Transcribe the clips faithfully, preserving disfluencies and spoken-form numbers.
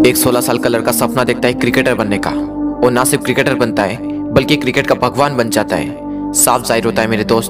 एक सोलह साल का लड़का सपना देखता है क्रिकेटर बनने का, और ना सिर्फ क्रिकेटर बनता है बल्कि क्रिकेट का भगवान बन जाता है। साफ जाहिर होता है मेरे दोस्त,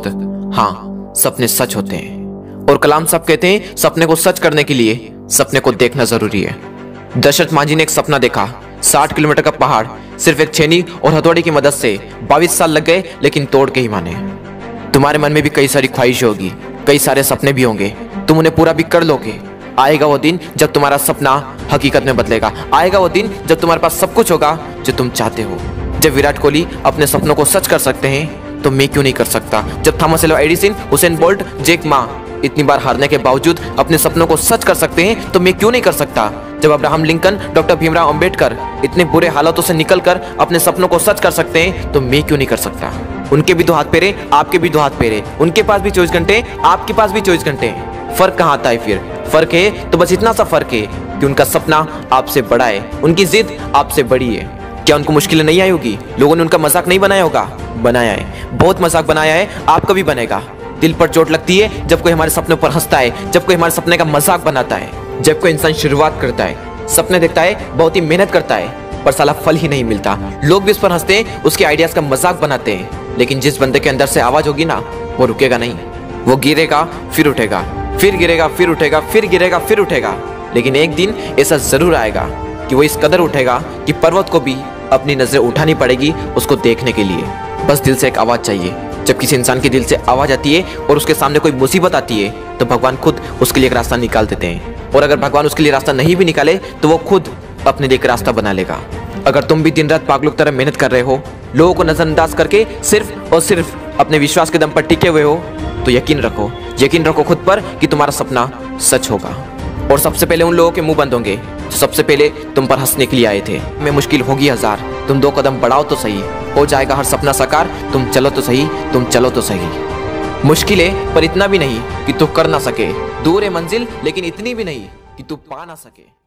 हाँ सपने सच होते हैं। और कलाम साहब कहते हैं सपने को सच करने के लिए सपने को देखना जरूरी है। दशरथ मांझी ने एक सपना देखा, साठ किलोमीटर का पहाड़ सिर्फ एक छेनी और हथौड़ी की मदद से बाईस साल लग गए, लेकिन तोड़ के ही माने। तुम्हारे मन में भी कई सारी ख्वाहिशें होगी, कई सारे सपने भी होंगे, तुम उन्हें पूरा भी कर लोगे। आएगा वो दिन जब तुम्हारा सपना हकीकत में बदलेगा। आएगा वो दिन जब तुम्हारे पास सब कुछ होगा जो तुम चाहते हो। जब विराट कोहली अपने सपनों को सच कर सकते हैं तो मैं क्यों नहीं कर सकता। जब Thomas Alva Edison, Usain Bolt, Jack Ma इतनी बार हारने के बावजूद अपने सपनों को सच कर सकते हैं तो मैं क्यों नहीं कर सकता। जब Abraham Lincoln, doctor Bhimrao Ambedkar इतने बुरे हालातों से निकलकर अपने सपनों को सच कर सकते हैं तो मैं क्यों नहीं कर सकता। उनके भी दो हाथ पैरे, आपके भी दो हाथ पैरे, उनके पास भी चौबीस घंटे, आपके पास भी चौबीस घंटे। फर्क कहाँ आता है फिर? फर्क है तो बस इतना सा फर्क है कि उनका सपना आपसे बड़ा है, उनकी जिद आपसे बड़ी है। क्या उनको मुश्किलें नहीं आई होगी? लोगों ने उनका मजाक नहीं बनाया होगा? बनाया है, बहुत मजाक बनाया है, आपका भी बनेगा। दिल पर चोट लगती है जब कोई हमारे सपने पर हंसता है, जब कोई हमारे सपने का मजाक बनाता है। जब कोई इंसान शुरुआत करता है, सपने देखता है, बहुत ही मेहनत करता है, पर साला फल ही नहीं मिलता। लोग भी उस पर हंसते हैं, उसके आइडियाज का मजाक बनाते हैं, लेकिन जिस बंदे के अंदर से आवाज होगी ना, वो रुकेगा नहीं। वो गिरेगा फिर उठेगा, फिर गिरेगा फिर उठेगा, फिर गिरेगा फिर उठेगा, लेकिन एक दिन ऐसा जरूर आएगा कि वो इस कदर उठेगा कि पर्वत को भी अपनी नजरें उठानी पड़ेगी उसको देखने के लिए। बस दिल से एक आवाज चाहिए। जब किसी इंसान के दिल से आवाज आती है और उसके सामने कोई मुसीबत आती है तो भगवान खुद उसके लिए एक रास्ता निकाल देते हैं। और अगर भगवान उसके लिए रास्ता नहीं भी निकाले तो वो खुद अपने लिए एक रास्ता बना लेगा। अगर तुम भी दिन रात पागलों की तरह मेहनत कर रहे हो, लोगों को नजरअंदाज करके सिर्फ और सिर्फ अपने विश्वास के दम पर टिके हुए हो, तो यकीन रखो, यकीन रखो खुद पर कि तुम्हारा सपना सच होगा। और सबसे पहले उन लोगों के मुंह बंद होंगे जो सबसे पहले तुम पर हंसने के लिए आए थे। में मुश्किल होगी हजार, तुम दो कदम बढ़ाओ तो सही, हो जाएगा हर सपना साकार। तुम चलो तो सही, तुम चलो तो सही। मुश्किल है पर इतना भी नहीं कि तू कर ना सके, दूर है मंजिल लेकिन इतनी भी नहीं कि तू पा ना सके।